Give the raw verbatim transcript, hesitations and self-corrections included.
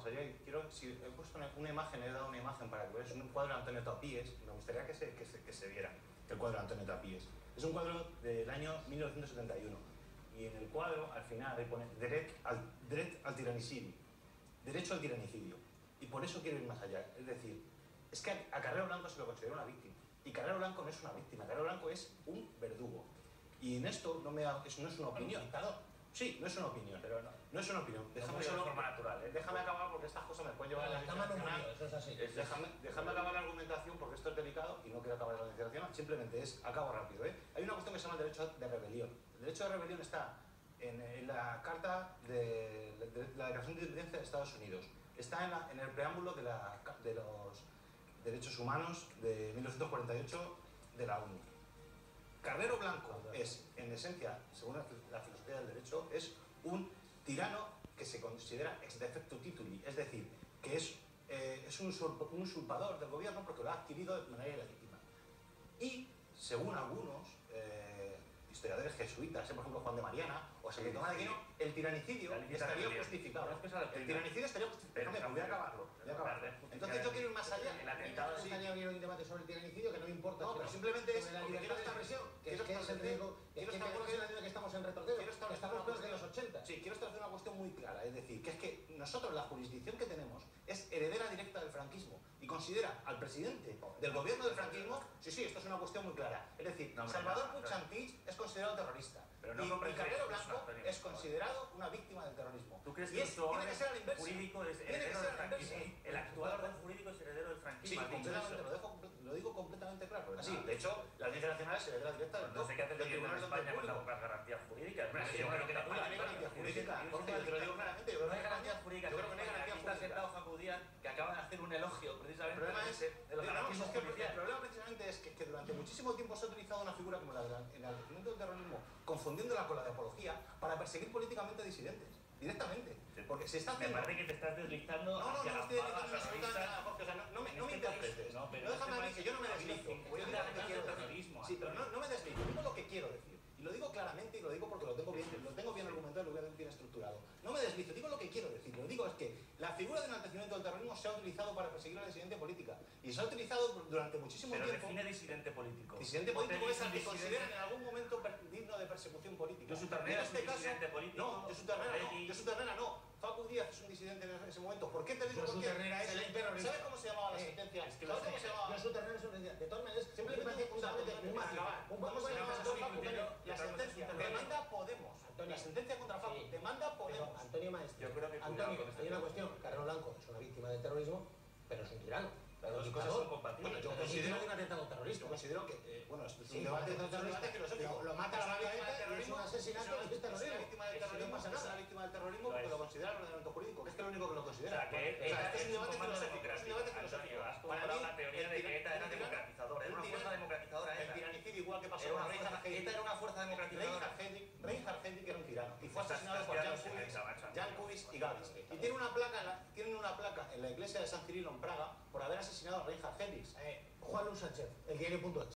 allá y quiero, si he puesto una, una imagen, he dado una imagen para que veáis un cuadro de Antonio Tapíes, me gustaría que se, que se, que se viera el cuadro de Antonio Tapíes. Es un cuadro del año mil novecientos setenta y uno y en el cuadro al final pone Dret al, dret al tiranicidio, derecho al tiranicidio, y por eso quiero ir más allá, es decir, es que a Carrero Blanco se lo considera una víctima, y Carrero Blanco no es una víctima, Carrero Blanco es un verdugo, y en esto no, me ha, es, no es una opinión. Sí, no es una opinión, pero no, no es una opinión. Déjame solo, de forma natural, ¿eh? Déjame acabar porque estas cosas me pueden llevar a la dissertación. Eso es así. Es, déjame, déjame acabar la argumentación porque esto es delicado y no quiero acabar la dissertación. Simplemente es, acabo rápido, ¿eh? Hay una cuestión que se llama el derecho de rebelión. El derecho de rebelión está en, en la Carta de, de, de la Declaración de Independencia de Estados Unidos. Está en, la, en el preámbulo de, la, de los derechos humanos de mil novecientos cuarenta y ocho de la ONU. Carrero Blanco es, en esencia, según la filosofía del derecho, es un tirano que se considera ex defecto tituli, es decir, que es, eh, es un, usurp un usurpador del gobierno porque lo ha adquirido de manera ilegítima. Y, según algunos eh, historiadores jesuitas, por ejemplo Juan de Mariana o Santo Tomás de Aquino, el tiranicidio estaría justificado. El tiranicidio estaría justificado. Déjame, voy a acabarlo. Voy a acabarlo. Entonces yo quiero ir más allá. El atentado sí. Estaría abrir un debate sobre el tiranicidio que no me importa. No, pero simplemente es la libertad de expresión, que es, que es el riesgo. Quiero estar que estamos en retroceso. Estamos peor de los ochenta. Sí, quiero establecer una cuestión muy clara, es decir, que es que nosotros la jurisdicción que tenemos es heredera directa del franquismo y considera al presidente del gobierno del franquismo, sí, sí, esto es una cuestión muy clara. Es decir, no, Salvador Puig Antich es considerado terrorista. Pero no y, y Carrero Blanco es considerado una víctima del terrorismo. ¿Tú crees y que es, tiene que ser al inverso? Jurídico es heredero del franquismo? El actual orden jurídico es heredero del franquismo. Sí, completamente, lo, dejo, lo digo completamente claro. Así, de hecho, la audiencia nacional es heredera directa del no sé qué hace el Tribunal de España con las garantías jurídicas. No hay garantía jurídica. Jorge, yo te lo digo claramente. Yo creo que no hay garantías jurídicas. Yo creo que no hay garantías jurídicas. Está sentado Jaco Díaz, que acaba de hacer un elogio precisamente. El problema es, de los garantismos judiciales. El problema precisamente es que, que durante muchísimo tiempo se ha utilizado una figura como la del enaltecimiento del terrorismo, confundiéndola con la de apología, para perseguir políticamente a disidentes. Directamente. Porque se está haciendo... Me parece que te estás deslizando. No, no, no, no estoy deslizando absolutamente nada, Jorge. O sea, no, no me, no me interpretes. No, pero no déjame a mí que yo no me deslizo. Yo digo lo que quiero decir. Sí, pero no, no me deslizo. Digo lo que quiero decir. Y lo digo claramente y lo digo porque lo tengo bien, lo tengo bien argumentado y lo tengo bien estructurado. No me deslizo, digo lo que quiero decir. Lo digo es que la figura de enaltecimiento del terrorismo se ha utilizado para perseguir a la disidencia política. Y se ha utilizado durante muchísimo pero tiempo. Pero define disidente político. Disidente político es al que consideran en algún momento digno de persecución política. Josu Ternera es un disidente político. No, Josu Ternera no. Josu Ternera no. Facu Díaz es un disidente en ese momento. ¿Por qué te digo? Josu Ternera es un terrorista. ¿Sabes cómo se llamaba la sentencia? Es que ¿sabes cómo se llamaba? Josu Ternera es un disidente. De todas maneras, simplemente un dato. Vamos a llamar la sentencia. Demanda Podemos. La sentencia contra Facu. Demanda Podemos. Antonio Maestro. Yo creo que Antonio, hay una cuestión. Carrero Blanco es una víctima del terrorismo, pero es un tirano. Las dos cosas son compatibles. Bueno, yo considero que un atentado terrorista. Yo considero que, eh, bueno, es un debate terrorista que lo, lo mata la banda y es un asesinato y es terrorismo. Es una víctima del terrorismo, no pasa nada. Es una víctima del terrorismo porque lo considera el ordenamiento jurídico, que es que lo único que lo considera. O sea, que o sea, es un debate filosófico. Es un debate filosófico. Has comprado la teoría de que ETA era democratizadora. Era una fuerza democratizadora. El tiranicidio igual que pasó con Reinhard Heydrich. ETA era una fuerza democratizadora. Reinhard Heydrich era un tirano y fue asesinado por Jan Kubiš y Gabis. Y tiene una placa, tienen una placa en la iglesia de San Cirilo en Praga por haber asesinado a Reinhard Heydrich. Eh, Juan Luis Sánchez, el diario punto es.